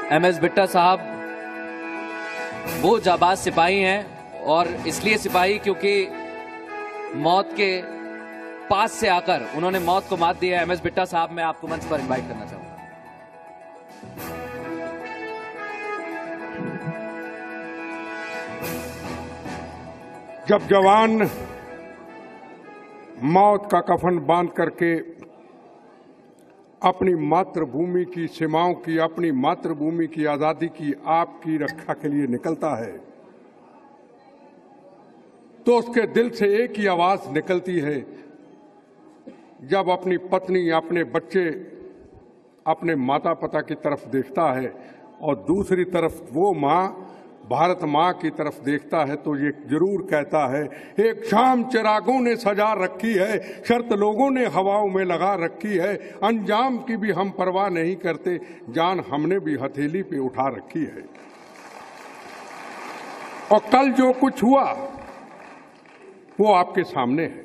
MS Bitta साहब वो जाबाज सिपाही हैं, और इसलिए सिपाही क्योंकि मौत के पास से आकर उन्होंने मौत को मात दी है। MS बिट्टा साहब, मैं आपको मंच पर इनवाइट करना चाहूंगा। जब जवान मौत का कफन बांध करके अपनी मातृभूमि की सीमाओं की, अपनी मातृभूमि की आजादी की, आपकी रक्षा के लिए निकलता है, तो उसके दिल से एक ही आवाज निकलती है। जब अपनी पत्नी, अपने बच्चे, अपने माता पिता की तरफ देखता है और दूसरी तरफ वो मां, भारत मां की तरफ देखता है, तो ये जरूर कहता है, एक शाम चिरागों ने सजा रखी है, शर्त लोगों ने हवाओं में लगा रखी है, अंजाम की भी हम परवाह नहीं करते, जान हमने भी हथेली पे उठा रखी है। और कल जो कुछ हुआ वो आपके सामने है।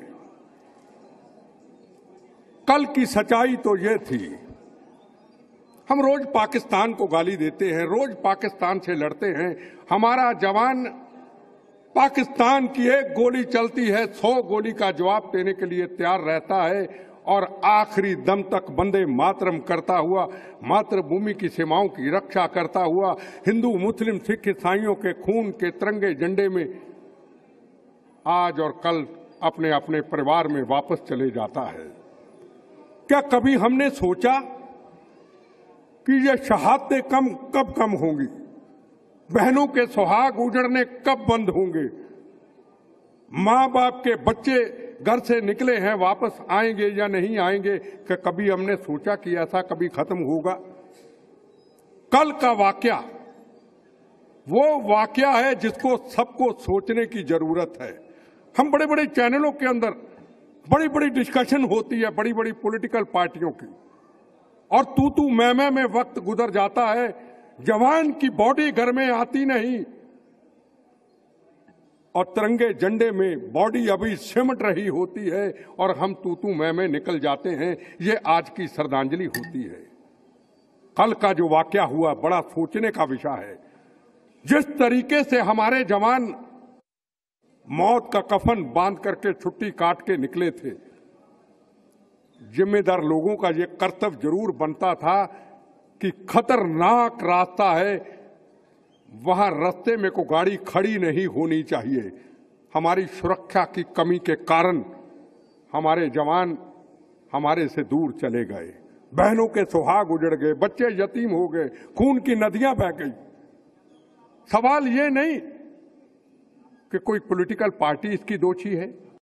कल की सच्चाई तो ये थी, हम रोज पाकिस्तान को गाली देते हैं, रोज पाकिस्तान से लड़ते हैं, हमारा जवान पाकिस्तान की एक गोली चलती है 100 गोली का जवाब देने के लिए तैयार रहता है, और आखिरी दम तक वंदे मातरम करता हुआ, मातृभूमि की सीमाओं की रक्षा करता हुआ, हिंदू मुस्लिम सिख ईसाइयों के खून के तिरंगे झंडे में आज और कल अपने अपने परिवार में वापस चले जाता है। क्या कभी हमने सोचा कि ये शहादतें कब कम होंगी, बहनों के सुहाग उजड़ने कब बंद होंगे, माँ बाप के बच्चे घर से निकले हैं वापस आएंगे या नहीं आएंगे? कि कभी हमने सोचा कि ऐसा कभी खत्म होगा? कल का वाकया वो वाकया है जिसको सबको सोचने की जरूरत है। हम बड़े बड़े चैनलों के अंदर बड़ी बड़ी डिस्कशन होती है, बड़ी बड़ी पॉलिटिकल पार्टियों की, और तू मैं में वक्त गुजर जाता है, जवान की बॉडी घर में आती नहीं, और तिरंगे झंडे में बॉडी अभी सिमट रही होती है, और हम तू मैं में निकल जाते हैं। ये आज की श्रद्धांजलि होती है। कल का जो वाकया हुआ बड़ा सोचने का विषय है। जिस तरीके से हमारे जवान मौत का कफन बांध करके छुट्टी काट के निकले थे, जिम्मेदार लोगों का ये कर्तव्य जरूर बनता था कि खतरनाक रास्ता है, वहां रास्ते में कोई गाड़ी खड़ी नहीं होनी चाहिए। हमारी सुरक्षा की कमी के कारण हमारे जवान हमारे से दूर चले गए, बहनों के सुहाग उजड़ गए, बच्चे यतीम हो गए, खून की नदियां बह गई। सवाल ये नहीं कि कोई पॉलिटिकल पार्टी इसकी दोषी है,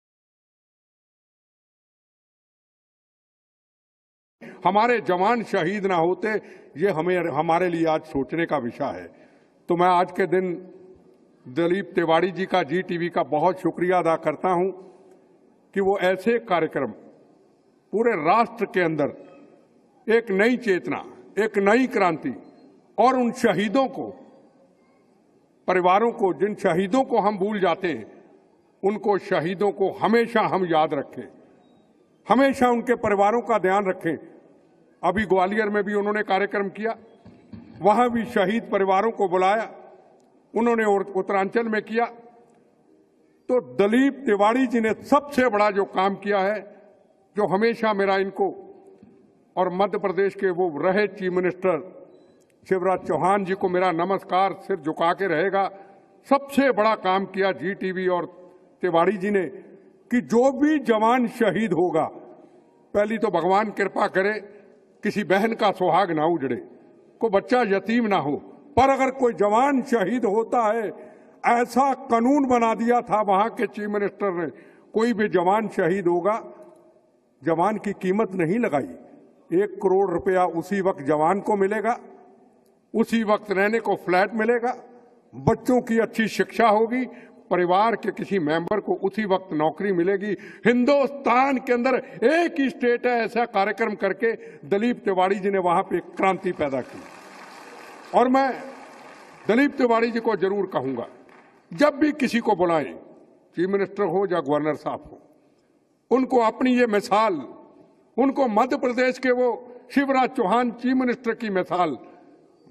हमारे जवान शहीद ना होते, ये हमारे लिए आज सोचने का विषय है। तो मैं आज के दिन दिलीप तिवारी जी का, जी टीवी का बहुत शुक्रिया अदा करता हूं कि वो ऐसे कार्यक्रम पूरे राष्ट्र के अंदर एक नई चेतना, एक नई क्रांति, और उन शहीदों को, परिवारों को, जिन शहीदों को हम भूल जाते हैं, उनको शहीदों को हमेशा हम याद रखें, हमेशा उनके परिवारों का ध्यान रखें। अभी ग्वालियर में भी उन्होंने कार्यक्रम किया, वहां भी शहीद परिवारों को बुलाया, उन्होंने उत्तरांचल में किया। तो दिलीप तिवारी जी ने सबसे बड़ा जो काम किया है, जो हमेशा मेरा इनको और मध्य प्रदेश के वो रहे चीफ मिनिस्टर शिवराज चौहान जी को मेरा नमस्कार सिर झुका के रहेगा, सबसे बड़ा काम किया जी टीवी और तिवारी जी ने कि जो भी जवान शहीद होगा, पहली तो भगवान कृपा करे किसी बहन का सुहाग ना उजड़े, कोई बच्चा यतीम ना हो, पर अगर कोई जवान शहीद होता है, ऐसा कानून बना दिया था वहां के चीफ मिनिस्टर ने, कोई भी जवान शहीद होगा, जवान की कीमत नहीं लगाई, 1 करोड़ रुपया उसी वक्त जवान को मिलेगा, उसी वक्त रहने को फ्लैट मिलेगा, बच्चों की अच्छी शिक्षा होगी, परिवार के किसी मेंबर को उसी वक्त नौकरी मिलेगी। हिंदुस्तान के अंदर एक ही स्टेट है ऐसा कार्यक्रम करके दिलीप तिवारी जी ने वहां पे क्रांति पैदा की। और मैं दिलीप तिवारी जी को जरूर कहूंगा, जब भी किसी को बुलाएं, चीफ मिनिस्टर हो या गवर्नर साहब हो, उनको अपनी ये मिसाल, उनको मध्य प्रदेश के वो शिवराज चौहान चीफ मिनिस्टर की मिसाल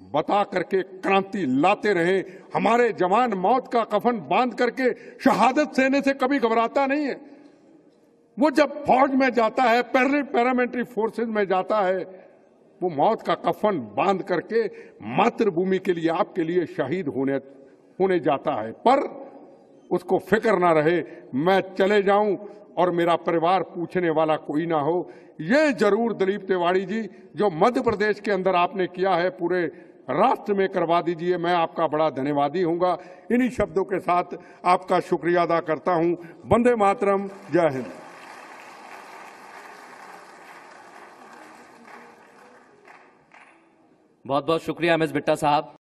बता करके क्रांति लाते रहे। हमारे जवान मौत का कफन बांध करके शहादत सहने से कभी घबराता नहीं है। वो जब फौज में जाता है, पैरामिलिट्री फोर्सेस में जाता है, वो मौत का कफन बांध करके मातृभूमि के लिए, आपके लिए शहीद होने जाता है। पर उसको फिक्र ना रहे मैं चले जाऊं और मेरा परिवार पूछने वाला कोई ना हो। ये जरूर दिलीप तिवारी जी, जो मध्य प्रदेश के अंदर आपने किया है, पूरे राष्ट्र में करवा दीजिए। मैं आपका बड़ा धन्यवादी हूंगा। इन्हीं शब्दों के साथ आपका शुक्रिया अदा करता हूं। वंदे मातरम, जय हिंद। बहुत बहुत शुक्रिया एमएस बिट्टा साहब।